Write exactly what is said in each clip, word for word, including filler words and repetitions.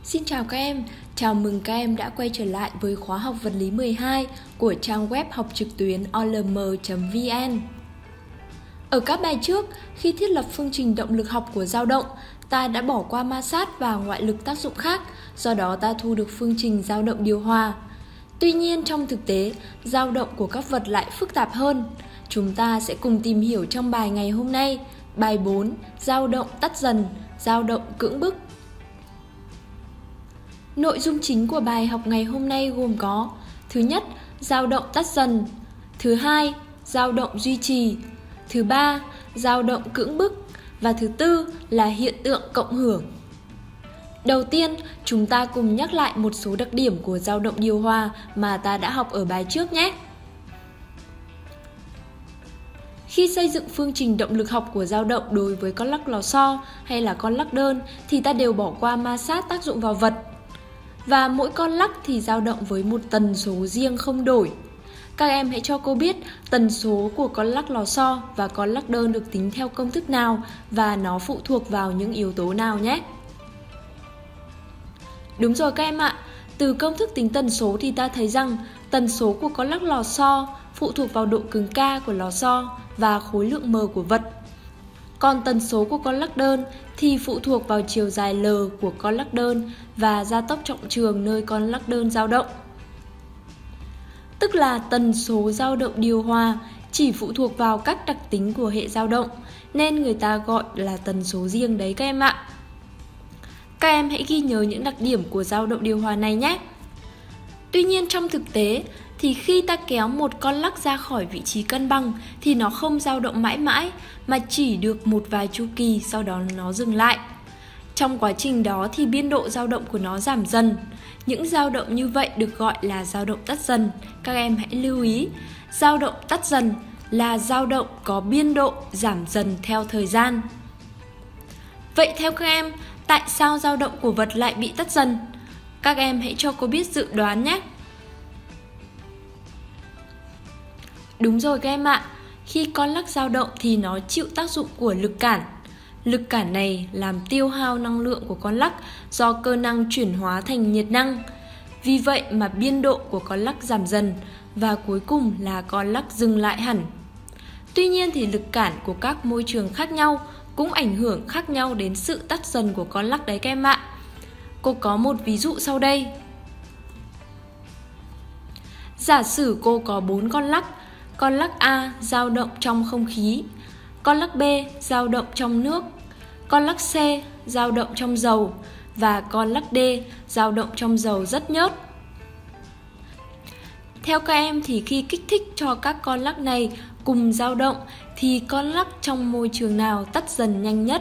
Xin chào các em, chào mừng các em đã quay trở lại với khóa học vật lý mười hai của trang web học trực tuyến o l m chấm v n. Ở các bài trước, khi thiết lập phương trình động lực học của dao động, ta đã bỏ qua ma sát và ngoại lực tác dụng khác, do đó ta thu được phương trình dao động điều hòa. Tuy nhiên trong thực tế, dao động của các vật lại phức tạp hơn. Chúng ta sẽ cùng tìm hiểu trong bài ngày hôm nay, bài bốn, dao động tắt dần, dao động cưỡng bức. Nội dung chính của bài học ngày hôm nay gồm có: thứ nhất, dao động tắt dần; thứ hai, dao động duy trì; thứ ba, dao động cưỡng bức; và thứ tư là hiện tượng cộng hưởng. Đầu tiên, chúng ta cùng nhắc lại một số đặc điểm của dao động điều hòa mà ta đã học ở bài trước nhé. Khi xây dựng phương trình động lực học của dao động đối với con lắc lò xo hay là con lắc đơn thì ta đều bỏ qua ma sát tác dụng vào vật. Và mỗi con lắc thì dao động với một tần số riêng không đổi. Các em hãy cho cô biết tần số của con lắc lò xo và con lắc đơn được tính theo công thức nào và nó phụ thuộc vào những yếu tố nào nhé. Đúng rồi các em ạ, từ công thức tính tần số thì ta thấy rằng tần số của con lắc lò xo phụ thuộc vào độ cứng K của lò xo và khối lượng m của vật. Còn tần số của con lắc đơn thì phụ thuộc vào chiều dài L của con lắc đơn và gia tốc trọng trường nơi con lắc đơn dao động. Tức là tần số dao động điều hòa chỉ phụ thuộc vào các đặc tính của hệ dao động, nên người ta gọi là tần số riêng đấy các em ạ. Các em hãy ghi nhớ những đặc điểm của dao động điều hòa này nhé. Tuy nhiên trong thực tế thì khi ta kéo một con lắc ra khỏi vị trí cân bằng thì nó không dao động mãi mãi mà chỉ được một vài chu kỳ, sau đó nó dừng lại. Trong quá trình đó thì biên độ dao động của nó giảm dần. Những dao động như vậy được gọi là dao động tắt dần. Các em hãy lưu ý, dao động tắt dần là dao động có biên độ giảm dần theo thời gian. Vậy theo các em, tại sao dao động của vật lại bị tắt dần? Các em hãy cho cô biết dự đoán nhé. Đúng rồi các em ạ, khi con lắc dao động thì nó chịu tác dụng của lực cản. Lực cản này làm tiêu hao năng lượng của con lắc do cơ năng chuyển hóa thành nhiệt năng. Vì vậy mà biên độ của con lắc giảm dần và cuối cùng là con lắc dừng lại hẳn. Tuy nhiên thì lực cản của các môi trường khác nhau cũng ảnh hưởng khác nhau đến sự tắt dần của con lắc đấy các em ạ. Cô có một ví dụ sau đây. Giả sử cô có bốn con lắc. Con lắc A dao động trong không khí, con lắc B dao động trong nước, con lắc C dao động trong dầu và con lắc D dao động trong dầu rất nhớt. Theo các em thì khi kích thích cho các con lắc này cùng dao động thì con lắc trong môi trường nào tắt dần nhanh nhất?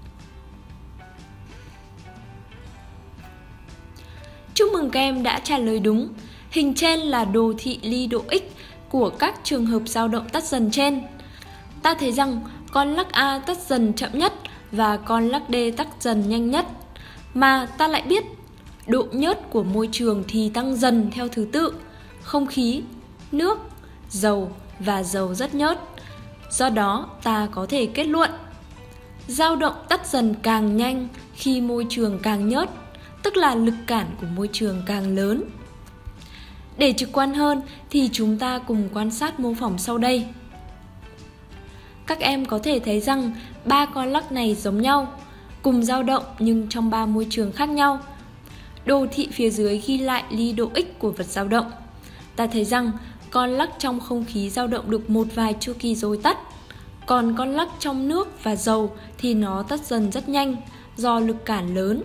Chúc mừng các em đã trả lời đúng. Hình trên là đồ thị ly độ x của các trường hợp dao động tắt dần trên. Ta thấy rằng con lắc A tắt dần chậm nhất và con lắc D tắt dần nhanh nhất. Mà ta lại biết độ nhớt của môi trường thì tăng dần theo thứ tự: không khí, nước, dầu và dầu rất nhớt. Do đó ta có thể kết luận dao động tắt dần càng nhanh khi môi trường càng nhớt, tức là lực cản của môi trường càng lớn. Để trực quan hơn thì chúng ta cùng quan sát mô phỏng sau đây. Các em có thể thấy rằng ba con lắc này giống nhau, cùng dao động nhưng trong ba môi trường khác nhau. Đồ thị phía dưới ghi lại ly độ x của vật dao động. Ta thấy rằng con lắc trong không khí dao động được một vài chu kỳ rồi tắt, còn con lắc trong nước và dầu thì nó tắt dần rất nhanh do lực cản lớn.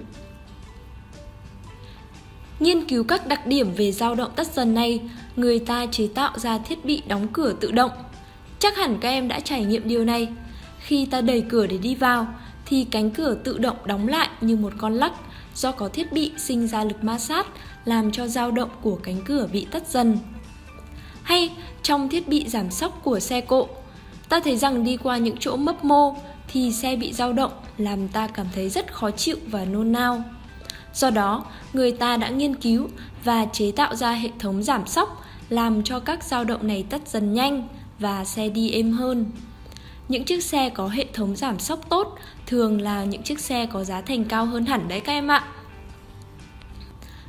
Nghiên cứu các đặc điểm về dao động tắt dần này, người ta chế tạo ra thiết bị đóng cửa tự động. Chắc hẳn các em đã trải nghiệm điều này. Khi ta đẩy cửa để đi vào thì cánh cửa tự động đóng lại như một con lắc do có thiết bị sinh ra lực ma sát làm cho dao động của cánh cửa bị tắt dần. Hay trong thiết bị giảm xóc của xe cộ, ta thấy rằng đi qua những chỗ mấp mô thì xe bị dao động làm ta cảm thấy rất khó chịu và nôn nao. Do đó, người ta đã nghiên cứu và chế tạo ra hệ thống giảm xóc làm cho các dao động này tắt dần nhanh và xe đi êm hơn. Những chiếc xe có hệ thống giảm xóc tốt thường là những chiếc xe có giá thành cao hơn hẳn đấy các em ạ.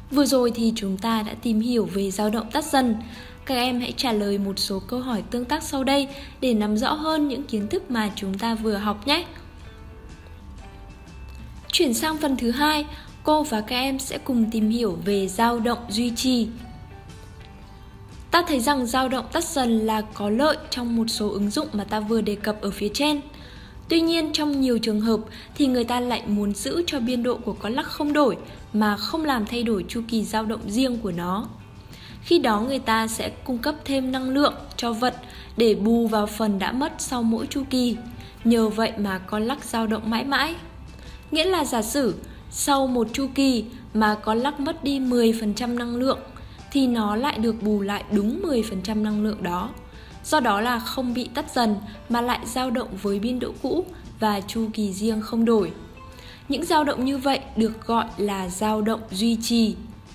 Vừa rồi thì chúng ta đã tìm hiểu về dao động tắt dần. Các em hãy trả lời một số câu hỏi tương tác sau đây để nắm rõ hơn những kiến thức mà chúng ta vừa học nhé. Chuyển sang phần thứ hai, cô và các em sẽ cùng tìm hiểu về dao động duy trì. Ta thấy rằng dao động tắt dần là có lợi trong một số ứng dụng mà ta vừa đề cập ở phía trên. Tuy nhiên, trong nhiều trường hợp thì người ta lại muốn giữ cho biên độ của con lắc không đổi mà không làm thay đổi chu kỳ dao động riêng của nó. Khi đó người ta sẽ cung cấp thêm năng lượng cho vật để bù vào phần đã mất sau mỗi chu kỳ. Nhờ vậy mà con lắc dao động mãi mãi. Nghĩa là giả sử sau một chu kỳ mà con lắc mất đi mười phần trăm năng lượng thì nó lại được bù lại đúng mười phần trăm năng lượng đó. Do đó là không bị tắt dần mà lại dao động với biên độ cũ và chu kỳ riêng không đổi. Những dao động như vậy được gọi là dao động duy trì.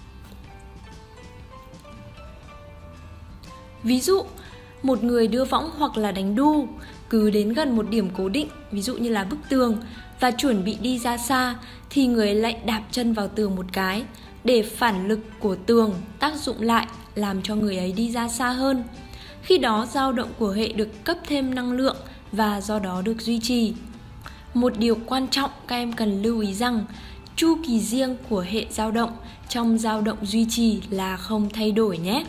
Ví dụ, một người đưa võng hoặc là đánh đu, cứ đến gần một điểm cố định, ví dụ như là bức tường, và chuẩn bị đi ra xa, thì người ấy lại đạp chân vào tường một cái, để phản lực của tường tác dụng lại làm cho người ấy đi ra xa hơn. Khi đó dao động của hệ được cấp thêm năng lượng và do đó được duy trì. Một điều quan trọng các em cần lưu ý rằng chu kỳ riêng của hệ dao động trong dao động duy trì là không thay đổi nhé.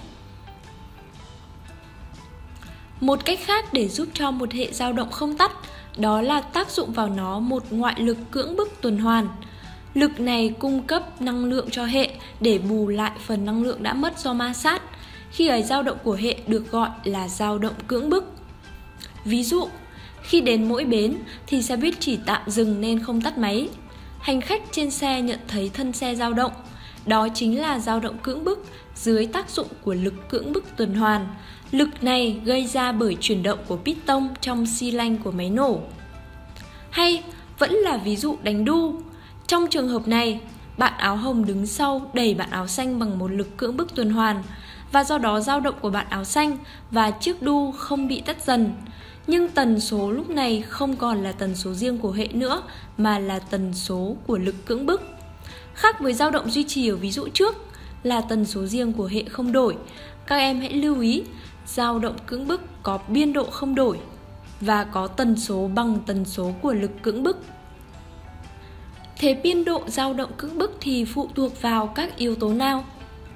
Một cách khác để giúp cho một hệ dao động không tắt đó là tác dụng vào nó một ngoại lực cưỡng bức tuần hoàn. Lực này cung cấp năng lượng cho hệ để bù lại phần năng lượng đã mất do ma sát. Khi ấy dao động của hệ được gọi là dao động cưỡng bức. Ví dụ, khi đến mỗi bến thì xe buýt chỉ tạm dừng nên không tắt máy. Hành khách trên xe nhận thấy thân xe dao động. Đó chính là dao động cưỡng bức dưới tác dụng của lực cưỡng bức tuần hoàn. Lực này gây ra bởi chuyển động của piston trong xi lanh của máy nổ. Hay vẫn là ví dụ đánh đu. Trong trường hợp này, bạn áo hồng đứng sau đẩy bạn áo xanh bằng một lực cưỡng bức tuần hoàn và do đó dao động của bạn áo xanh và chiếc đu không bị tắt dần. Nhưng tần số lúc này không còn là tần số riêng của hệ nữa mà là tần số của lực cưỡng bức. Khác với dao động duy trì ở ví dụ trước là tần số riêng của hệ không đổi. Các em hãy lưu ý, dao động cưỡng bức có biên độ không đổi và có tần số bằng tần số của lực cưỡng bức. Thế biên độ dao động cưỡng bức thì phụ thuộc vào các yếu tố nào?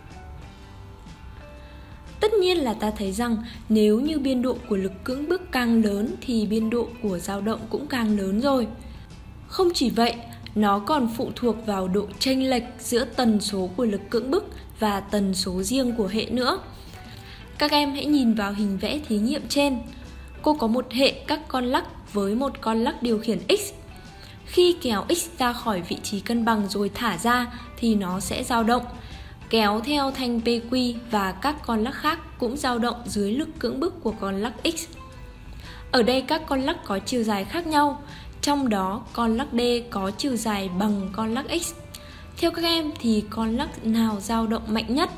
Tất nhiên là ta thấy rằng nếu như biên độ của lực cưỡng bức càng lớn thì biên độ của dao động cũng càng lớn rồi. Không chỉ vậy, nó còn phụ thuộc vào độ chênh lệch giữa tần số của lực cưỡng bức và tần số riêng của hệ nữa. Các em hãy nhìn vào hình vẽ thí nghiệm trên. Cô có một hệ các con lắc với một con lắc điều khiển X. Khi kéo X ra khỏi vị trí cân bằng rồi thả ra thì nó sẽ dao động. Kéo theo thanh pê quy và các con lắc khác cũng dao động dưới lực cưỡng bức của con lắc X. Ở đây các con lắc có chiều dài khác nhau, trong đó con lắc D có chiều dài bằng con lắc X. Theo các em thì con lắc nào dao động mạnh nhất?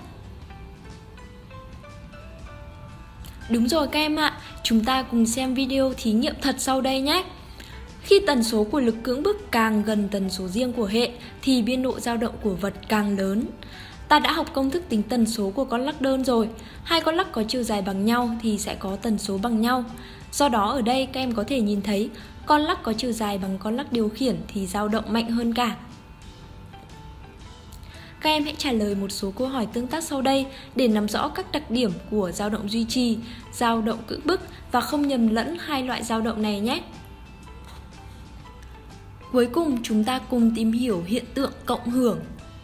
Đúng rồi các em ạ, chúng ta cùng xem video thí nghiệm thật sau đây nhé. Khi tần số của lực cưỡng bức càng gần tần số riêng của hệ thì biên độ dao động của vật càng lớn. Ta đã học công thức tính tần số của con lắc đơn rồi. Hai con lắc có chiều dài bằng nhau thì sẽ có tần số bằng nhau. Do đó ở đây các em có thể nhìn thấy con lắc có chiều dài bằng con lắc điều khiển thì dao động mạnh hơn cả. Các em hãy trả lời một số câu hỏi tương tác sau đây để nắm rõ các đặc điểm của dao động duy trì, dao động cưỡng bức và không nhầm lẫn hai loại dao động này nhé. Cuối cùng chúng ta cùng tìm hiểu hiện tượng cộng hưởng.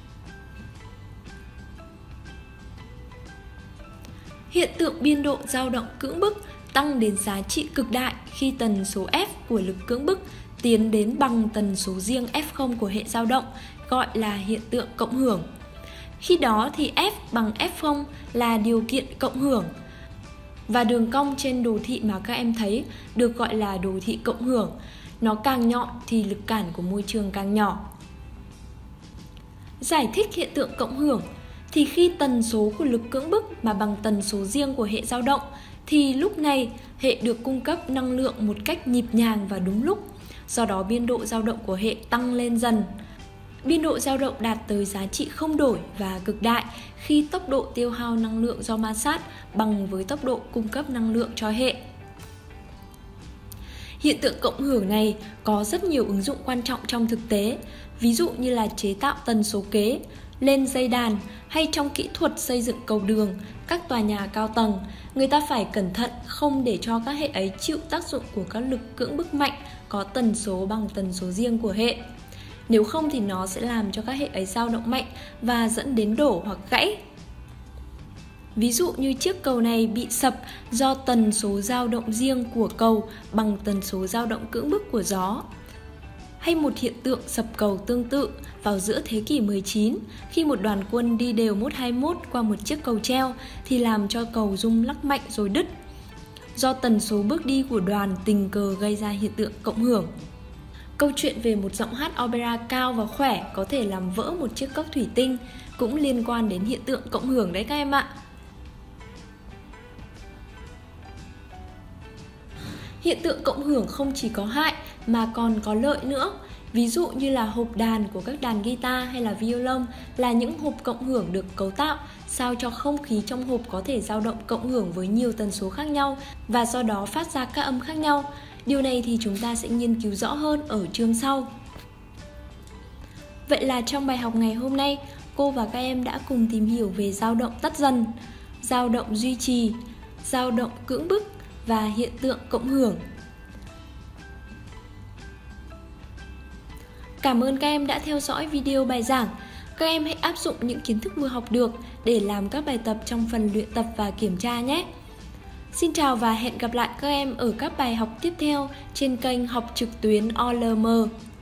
Hiện tượng biên độ dao động cưỡng bức tăng đến giá trị cực đại khi tần số F của lực cưỡng bức tiến đến bằng tần số riêng F không của hệ dao động, gọi là hiện tượng cộng hưởng. Khi đó thì F bằng F không là điều kiện cộng hưởng. Và đường cong trên đồ thị mà các em thấy được gọi là đồ thị cộng hưởng. Nó càng nhọn thì lực cản của môi trường càng nhỏ. Giải thích hiện tượng cộng hưởng thì khi tần số của lực cưỡng bức mà bằng tần số riêng của hệ dao động thì lúc này hệ được cung cấp năng lượng một cách nhịp nhàng và đúng lúc. Do đó biên độ dao động của hệ tăng lên dần. Biên độ dao động đạt tới giá trị không đổi và cực đại khi tốc độ tiêu hao năng lượng do ma sát bằng với tốc độ cung cấp năng lượng cho hệ. Hiện tượng cộng hưởng này có rất nhiều ứng dụng quan trọng trong thực tế, ví dụ như là chế tạo tần số kế, lên dây đàn hay trong kỹ thuật xây dựng cầu đường, các tòa nhà cao tầng. Người ta phải cẩn thận không để cho các hệ ấy chịu tác dụng của các lực cưỡng bức mạnh có tần số bằng tần số riêng của hệ. Nếu không thì nó sẽ làm cho các hệ ấy dao động mạnh và dẫn đến đổ hoặc gãy. Ví dụ như chiếc cầu này bị sập do tần số dao động riêng của cầu bằng tần số dao động cưỡng bức của gió. Hay một hiện tượng sập cầu tương tự vào giữa thế kỷ mười chín khi một đoàn quân đi đều một hai mốt qua một chiếc cầu treo thì làm cho cầu rung lắc mạnh rồi đứt. Do tần số bước đi của đoàn tình cờ gây ra hiện tượng cộng hưởng. Câu chuyện về một giọng hát opera cao và khỏe có thể làm vỡ một chiếc cốc thủy tinh cũng liên quan đến hiện tượng cộng hưởng đấy các em ạ. Hiện tượng cộng hưởng không chỉ có hại mà còn có lợi nữa. Ví dụ như là hộp đàn của các đàn guitar hay là violon là những hộp cộng hưởng được cấu tạo sao cho không khí trong hộp có thể dao động cộng hưởng với nhiều tần số khác nhau và do đó phát ra các âm khác nhau. Điều này thì chúng ta sẽ nghiên cứu rõ hơn ở chương sau. Vậy là trong bài học ngày hôm nay, cô và các em đã cùng tìm hiểu về dao động tắt dần, dao động duy trì, dao động cưỡng bức và hiện tượng cộng hưởng. Cảm ơn các em đã theo dõi video bài giảng. Các em hãy áp dụng những kiến thức vừa học được để làm các bài tập trong phần luyện tập và kiểm tra nhé. Xin chào và hẹn gặp lại các em ở các bài học tiếp theo trên kênh học trực tuyến o lờ em.